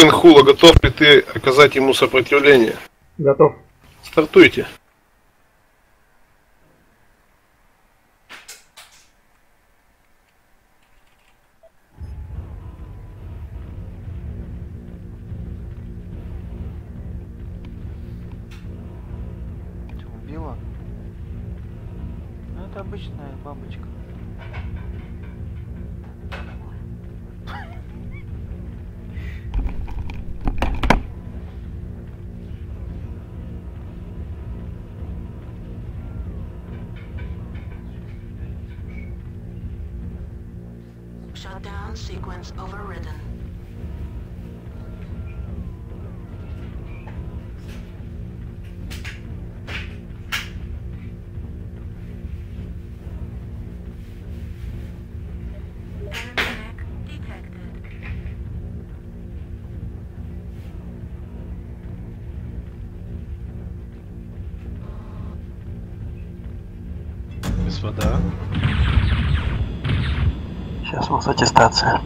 Капитан Хула, готов ли ты оказать ему сопротивление? Готов. Стартуйте. Ты убила? Ну это обычная бабочка. Shutdown sequence overridden. Enemy mech detected. Без вода. Сейчас у вас аттестация.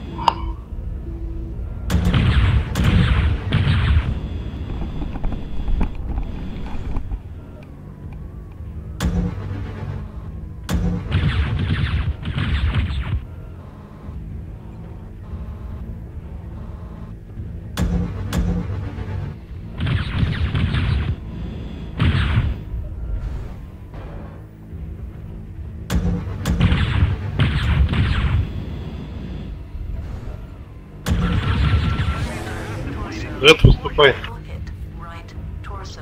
Зет, выступай. Right torso.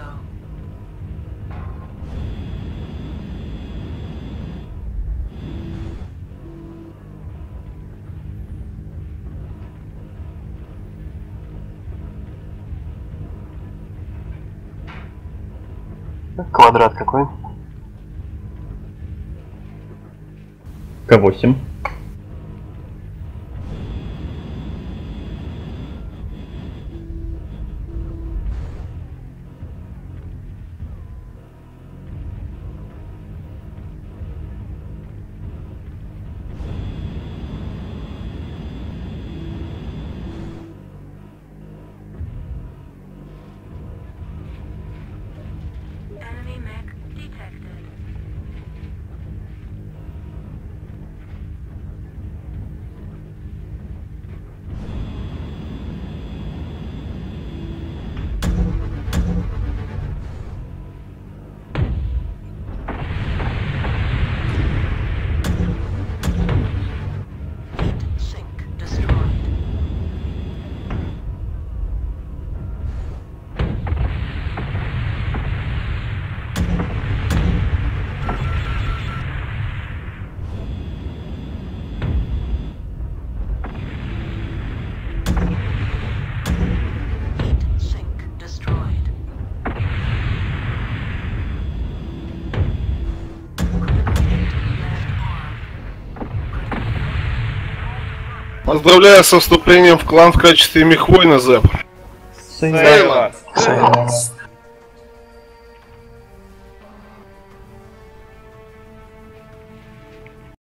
Квадрат какой? К8. Enemy mech detected. Heat sink destroyed. Heat sink destroyed. Critical hit left arm. Поздравляю со вступлением в клан в качестве мехвойна, Зеп. Сейла. Сейла.